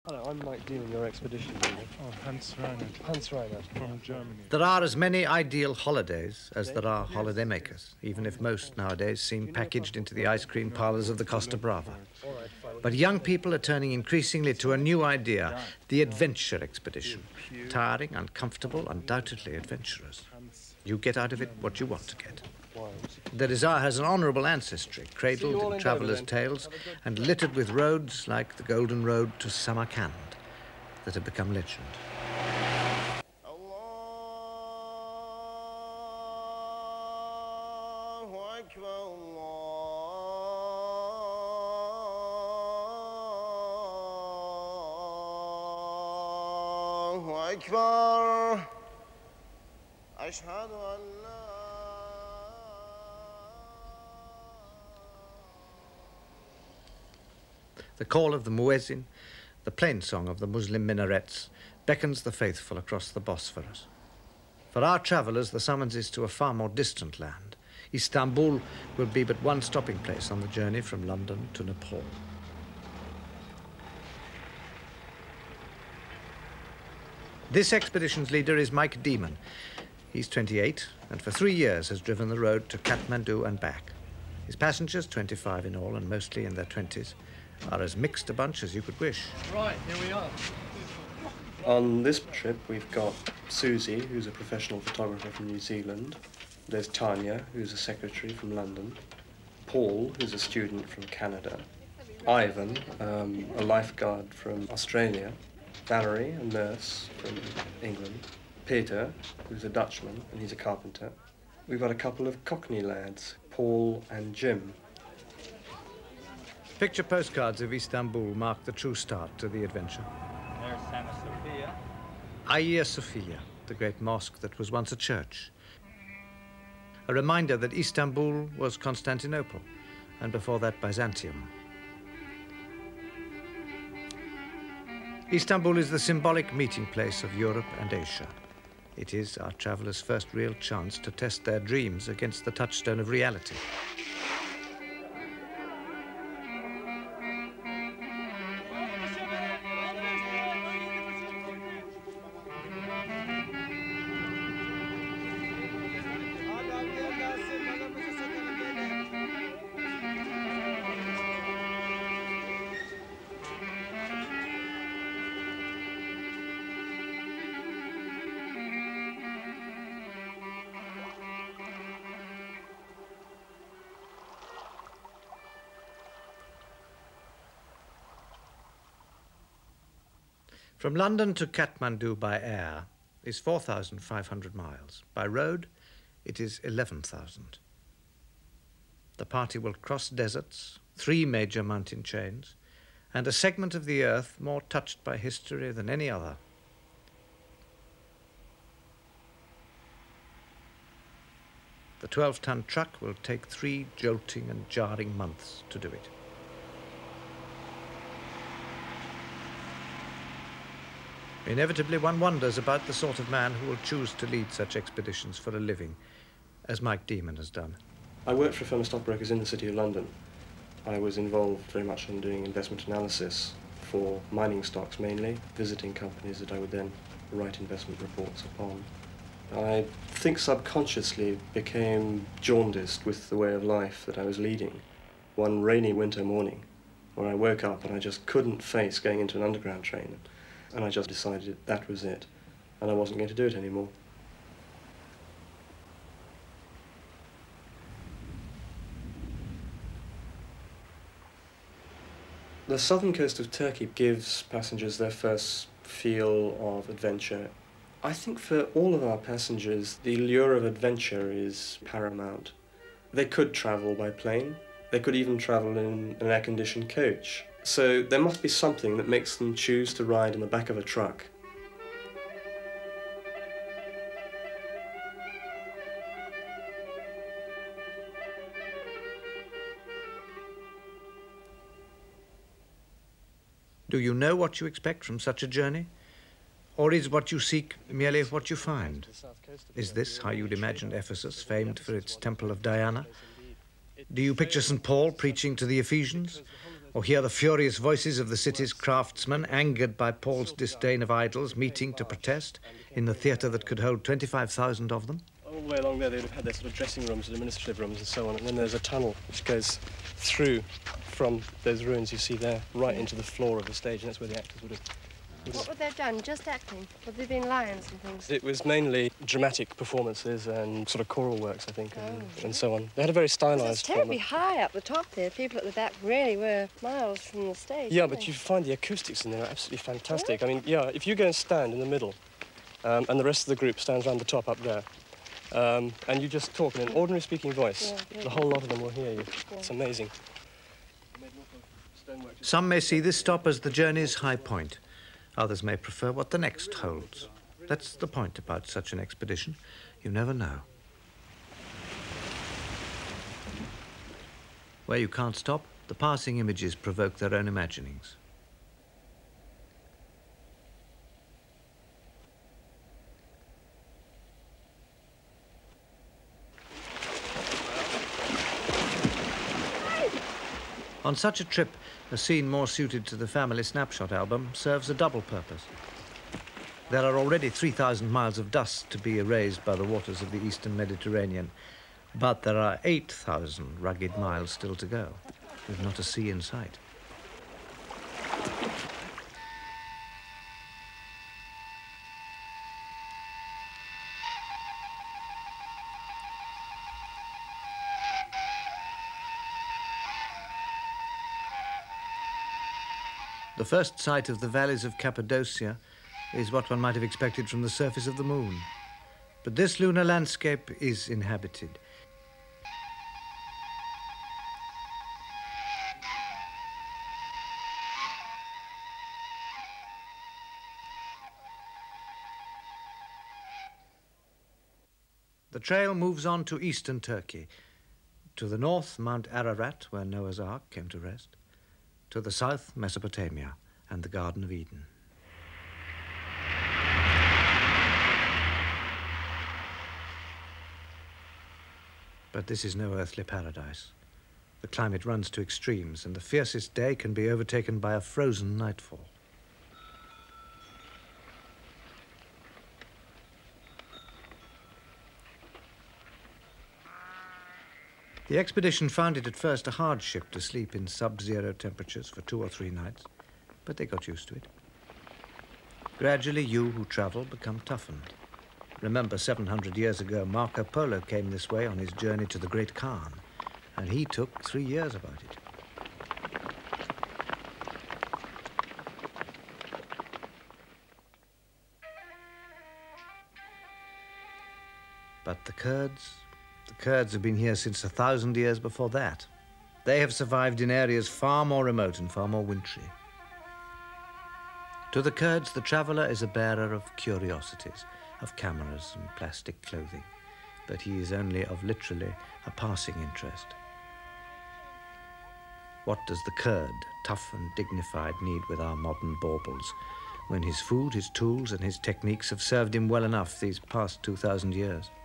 Hello, I'm Mike Demon, your expedition leader. Oh, Hans Reinhardt. Hans Reinhardt. From Germany. There are as many ideal holidays as there are holidaymakers, even if most nowadays seem packaged into the ice cream parlors of the Costa Brava. But young people are turning increasingly to a new idea, the adventure expedition. Tiring, uncomfortable, undoubtedly adventurous. You get out of it what you want to get. The desire has an honourable ancestry, cradled in travellers' tales and littered with roads like the Golden Road to Samarkand that have become legend. The call of the muezzin, the plain song of the Muslim minarets, beckons the faithful across the Bosphorus. For our travellers, the summons is to a far more distant land. Istanbul will be but one stopping place on the journey from London to Nepal. This expedition's leader is Mike Demon. He's 28 and for 3 years has driven the road to Kathmandu and back. His passengers, 25 in all and mostly in their 20s, are as mixed a bunch as you could wish. Right, here we are. On this trip, we've got Susie, who's a professional photographer from New Zealand. There's Tanya, who's a secretary from London. Paul, who's a student from Canada. Ivan, a lifeguard from Australia. Valerie, a nurse from England. Peter, who's a Dutchman, and he's a carpenter. We've got a couple of Cockney lads, Paul and Jim. Picture postcards of Istanbul mark the true start to the adventure. There's Santa Sophia. Hagia Sophia, the great mosque that was once a church. A reminder that Istanbul was Constantinople, and before that Byzantium. Istanbul is the symbolic meeting place of Europe and Asia. It is our travellers' first real chance to test their dreams against the touchstone of reality. From London to Kathmandu by air is 4,500 miles. By road, it is 11,000. The party will cross deserts, 3 major mountain chains, and a segment of the earth more touched by history than any other. The 12-ton truck will take 3 jolting and jarring months to do it. Inevitably, one wonders about the sort of man who will choose to lead such expeditions for a living, as Mike Demon has done. I worked for a firm of stockbrokers in the City of London. I was involved very much in doing investment analysis for mining stocks mainly, visiting companies that I would then write investment reports upon. I think subconsciously became jaundiced with the way of life that I was leading. One rainy winter morning, where I woke up and I just couldn't face going into an underground train. And I just decided that was it, and I wasn't going to do it anymore. The southern coast of Turkey gives passengers their first feel of adventure. I think for all of our passengers, the allure of adventure is paramount. They could travel by plane. They could even travel in an air-conditioned coach. So there must be something that makes them choose to ride in the back of a truck. Do you know what you expect from such a journey? Or is what you seek merely what you find? Is this how you'd imagined Ephesus, famed for its temple of Diana? Do you picture St. Paul preaching to the Ephesians? or hear the furious voices of the city's craftsmen, angered by Paul's disdain of idols, meeting to protest in the theatre that could hold 25,000 of them? All the way along there, they would have had their sort of dressing rooms and administrative rooms and so on. And then there's a tunnel which goes through from those ruins you see there, right into the floor of the stage, and that's where the actors would have... What would they have done? Just acting? Would they have been lions and things? It was mainly dramatic performances and sort of choral works, I think, and so on. They had a very stylised... It's terribly high up the top there. People at the back really were miles from the stage. Yeah, but you find the acoustics in there are absolutely fantastic. Really? I mean, yeah, if you go and stand in the middle, and the rest of the group stands around the top up there, and you just talk in an ordinary speaking voice, the whole lot of them will hear you. Yeah. It's amazing. Some may see this stop as the journey's high point. Others may prefer what the next holds. That's the point about such an expedition. You never know. Where you can't stop, the passing images provoke their own imaginings. On such a trip, a scene more suited to the family snapshot album serves a double purpose. There are already 3,000 miles of dust to be erased by the waters of the eastern Mediterranean, but there are 8,000 rugged miles still to go, with not a sea in sight. The first sight of the valleys of Cappadocia is what one might have expected from the surface of the moon. But this lunar landscape is inhabited. The trail moves on to eastern Turkey. To the north, Mount Ararat, where Noah's Ark came to rest. To the south, Mesopotamia and the Garden of Eden. But this is no earthly paradise. The climate runs to extremes, and the fiercest day can be overtaken by a frozen nightfall. The expedition found it at first a hardship to sleep in sub-zero temperatures for 2 or 3 nights, but they got used to it. Gradually, you who travel become toughened. Remember, 700 years ago, Marco Polo came this way on his journey to the Great Khan, and he took 3 years about it. But the Kurds have been here since 1,000 years before that. They have survived in areas far more remote and far more wintry. To the Kurds, the traveller is a bearer of curiosities, of cameras and plastic clothing, but he is only of literally a passing interest. What does the Kurd, tough and dignified, need with our modern baubles, when his food, his tools and his techniques have served him well enough these past 2,000 years?